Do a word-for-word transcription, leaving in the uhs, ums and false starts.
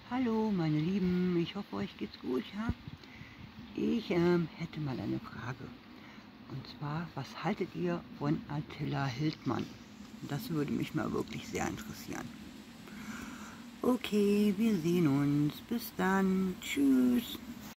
Hallo meine Lieben, ich hoffe euch geht's gut, ja? Ich ähm, hätte mal eine Frage. Und zwar, was haltet ihr von Attila Hildmann? Das würde mich mal wirklich sehr interessieren. Okay, wir sehen uns. Bis dann. Tschüss.